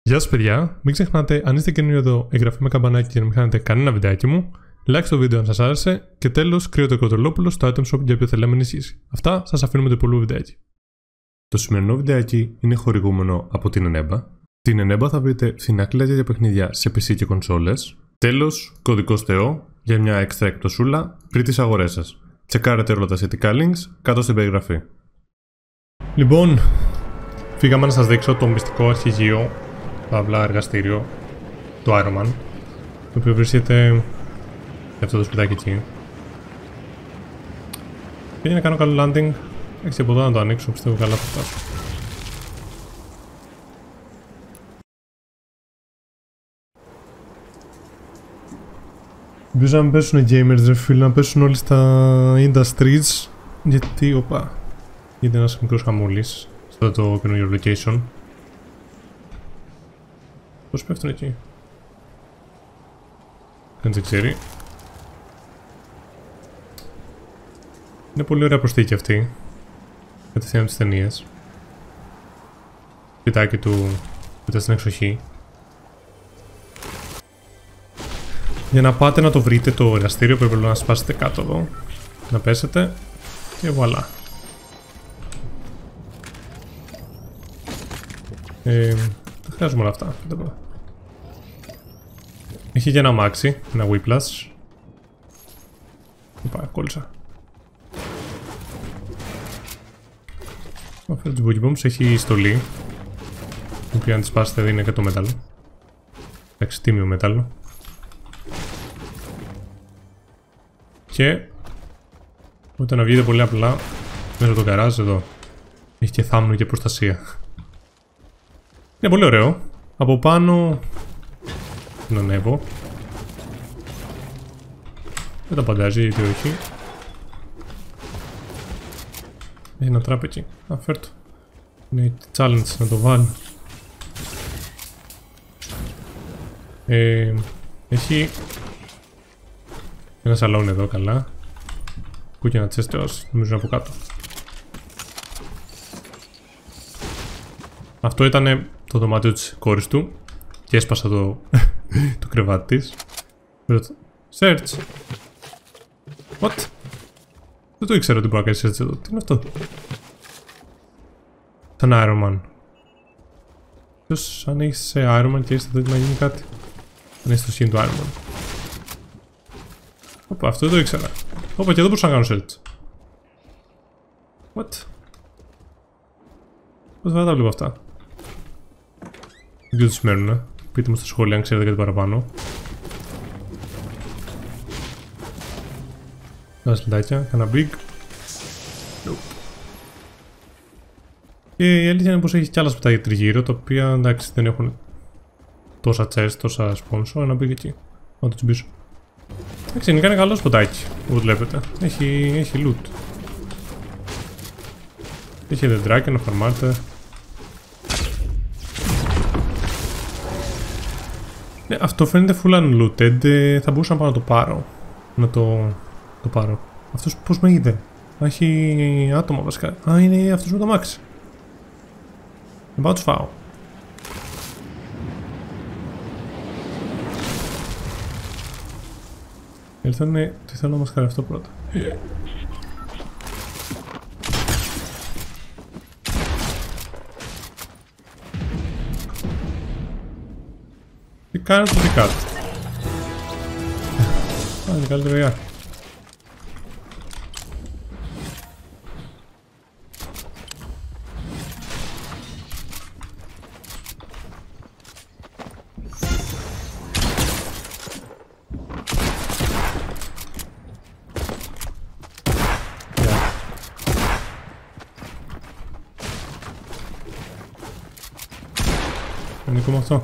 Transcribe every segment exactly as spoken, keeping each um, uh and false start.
Γεια σας παιδιά, μην ξεχνάτε αν είστε καινούριοι εδώ, εγγραφή με καμπανάκι για να μην χάνετε κανένα βιντεάκι μου, like στο βίντεο αν σας άρεσε και τέλος κρύο το Κοτρολόπουλο στο item shop για όποιο θέλει να με ενισχύσει. Αυτά σας αφήνουμε το υπόλοιπο βιντεάκι. Το σημερινό βιντεάκι είναι χορηγούμενο από την Eneba. Την Eneba θα βρείτε φθηνά κλειδιά για παιχνίδια σε πι σι και κονσόλες. Τέλος, κωδικός ΤΕΟ για μια έξτρα εκπτωσούλα πριν τις αγορές σας. Τσεκάρετε όλα τα σχετικά links κάτω στην περιγραφή. Λοιπόν, φύγαμε να σας δείξω το μυστικό αρχηγείο, παύλα εργαστήριο του Iron Man, το οποίο βρίσκεται σε αυτό το σπιτάκι εκεί. Και για να κάνω καλό landing, έξι από εδώ να το ανοίξω, πιστεύω καλά θα φτάσω. Ελπίζω να μην πέσουν οι gamers ρε φίλοι, να πέσουν όλοι στα industries. Γιατί, οπα, γίνεται ένας μικρός χαμούλης στο το καινούργιο location. Πώς πέφτουν εκεί? Κανείς δεν ξέρει. Είναι πολύ ωραία προσθήκη αυτή. Κατευθείαν από τις ταινίες. Σπιτάκι του πετά στην εξοχή. Για να πάτε να το βρείτε το εργαστήριο πρέπει να σπάσετε κάτω εδώ. Να πέσετε και βουαλά. Ε, δεν χρειάζομαι όλα αυτά. Έχει και ένα αμάξι, ένα Whiplash. Οπα, κόλλησα. Ο Fred's Boogie Bombs έχει στολή, η οποία αν τη σπάσετε δίνει και το μέταλλο. Εντάξει, τίμιο μέταλλο. Και μπορείτε να βγείτε πολύ απλά μέσα από το γκαράζ εδώ. Έχει και θάμνο και προστασία. Είναι πολύ ωραίο. Από πάνω την ανέβω. Δεν τα παντάζει γιατί όχι. Έχει ένα τράπ εκεί. Α, φέρ' το. Είναι challenge να το βάλω. Ε, έχει ένα σαλόνι εδώ καλά. Που και ένα τσέστεος νομίζω από κάτω. Αυτό ήταν το δωμάτιο της κόρης του. Και έσπασα το, το κρεβάτι της. Search. What? Δεν το ήξερα ότι μπορεί να κάνει search εδώ. Τι είναι αυτό? Σαν Iron Man. Ποιος αν έχεις σε Iron Man και είστε εδώ να γίνει κάτι. Αν έχεις το skin του Iron Man. Οπα, αυτό δεν το ήξερα. Οπα, και εδώ μπορούσα να κάνω search. What? Πώς θα τα βλέπω αυτά? Δεν ξέρω τι σημαίνουν. Πείτε μου στα σχόλια αν ξέρετε κάτι παραπάνω. Κάνα σπιτάκια, κάνα big. Nope. Και η αλήθεια είναι πως έχει κι άλλα σπιτάκια τριγύρω, τα οποία εντάξει δεν έχουν τόσα chest, τόσα sponsor. Ένα big εκεί. Να το τσιμπήσω. Εντάξει, είναι ένα καλό σπιτάκι, όπως βλέπετε. Έχει, έχει loot. Έχει δεντράκια να φαρμάρετε. Ναι, αυτό φαίνεται full unlooted, θα μπορούσα να πάω να το πάρω. Να το, το πάρω. Αυτός πώς με είδε? Έχει άτομα βασικά. Α, είναι αυτός με το αμάξι. Δεν πάω να τους φάω. Έλθανε, τι θέλω να μας κάνει αυτό πρώτα. Τι κάνει το δικά του. Α, είναι καλύτερο γεια. Είναι ακόμα αυτό.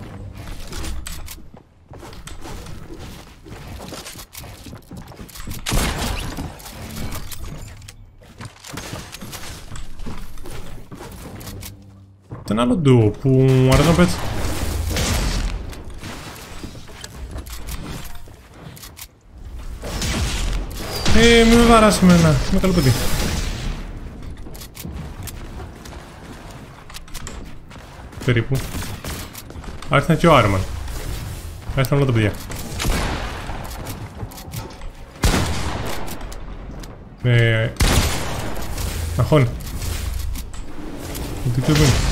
Ένα άλλο ντουο που αρέσει να πέτσει. Ε, μην με βαράσει εμένα. Είμαι καλό παιδί. περίπου. Άρχισαν και ο Iron Man. Άρχισαν όλα τα παιδιά. Με... Αχώνει. Τι ξέρω πού είναι.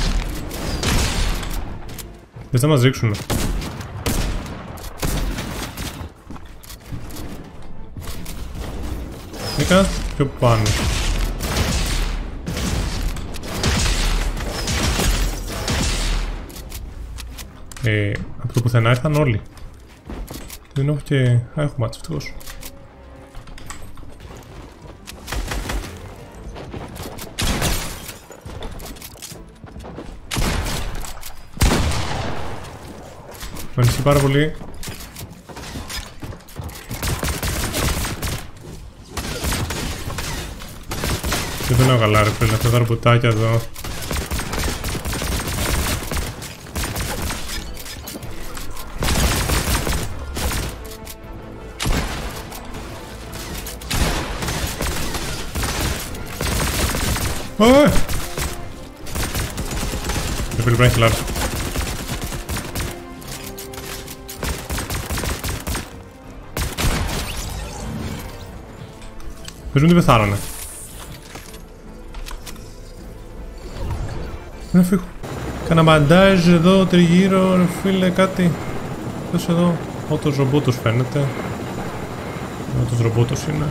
Δεν θα μας ρίξουνε. Έκανα πιο πάνω. Ε, από το πουθενά ήρθαν όλοι. Δεν έχω και... Α, έχω μάτς ευτυχώς. Με ανησυχεί πάρα πολύ. Και δεν έχω καλά ρε φίλε, αυτά τα ρομποτάκια εδώ. Ωε! Ρε φίλε πρέπει να έχει λάρος. Πες μου τι πεθάρανε. Να φύγω. Κάνα μπαντάζ εδώ τριγύρω, ρε φίλε, κάτι. Πες εδώ. Ότος ρομπότος φαίνεται. Ότος ρομπότος είναι.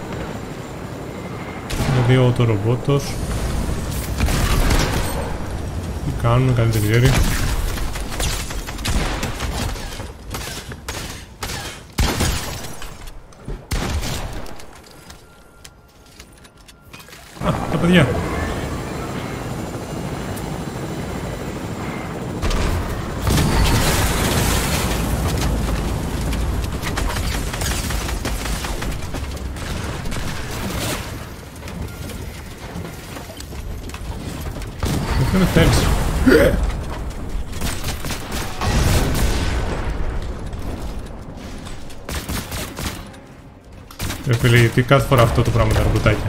Είναι δύο ότο ρομπότος. Τι κάνουν, κανείς δεν ξέρει. Α, τα παιδιά. Δεν με θέλεις. Ρε φίλε, γιατί κάθε φορά αυτό το πράγμα τα ρομποτάκια.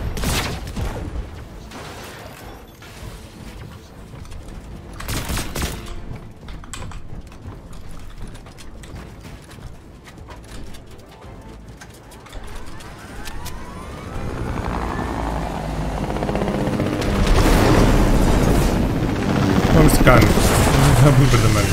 Πάμε τι κάνει. Θα μπουν μπερδεμένοι.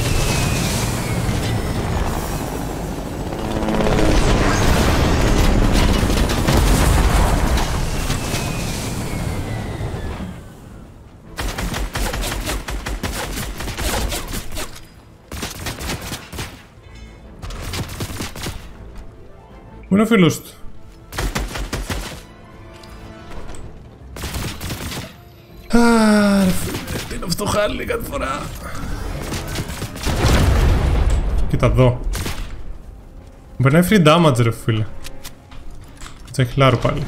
Πού είναι ο φίλος του? Α, ρε φίλε, τι είναι αυτό χάλι κάθε φορά. Κοίτα εδώ. Μου περνάει free damage ρε φίλε. Έτσι έχει λάρο πάλι.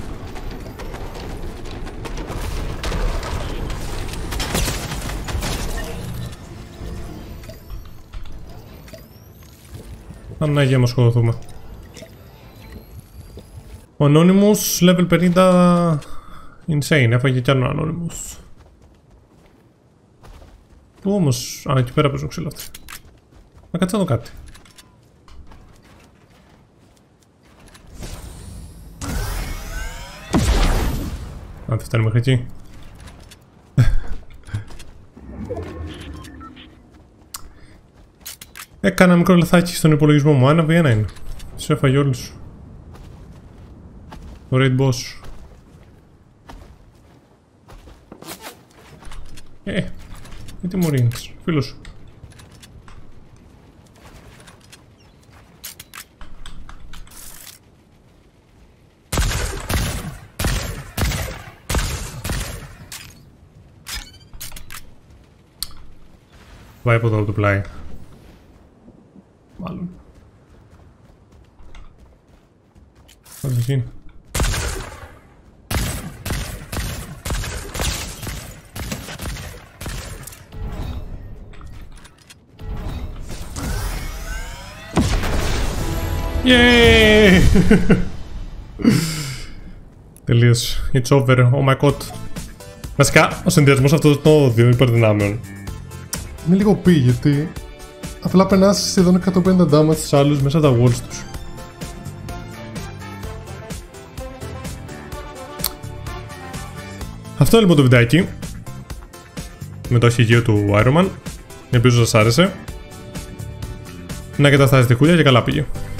Ανάγκη να σκοτωθούμε. Ο Anonymous level πενήντα insane, έφαγε κι άλλο Anonymous. Πού όμως, α, εκεί πέρα παίζουν ξύλα αυτοί. Να κάτσε να δω κάτι. Αν δεν φτάνει μέχρι εκεί. Έκανα μικρό λαθάκι στον υπολογισμό μου, ένα βι ένα είναι. Τους έφαγε όλους. Το raid boss. Ε, γιατί μου ρίχνεις, φίλος σου. Πάει από εδώ από το πλάι. Μάλλον. Πώς εκεί. Yay! Τελείωσε. It's over. Oh my god. Βασικά, ο συνδυασμός αυτών των δύο υπερδυνάμεων είναι λίγο πι, γιατί απλά περνάς σχεδόν εκατόν πενήντα damage στους άλλους μέσα τα walls τους. Αυτό λοιπόν το βιντεάκι με το αρχηγείο του Iron Man. Ελπίζω σας άρεσε. Να καταστάσετε χούλια και καλά πήγε.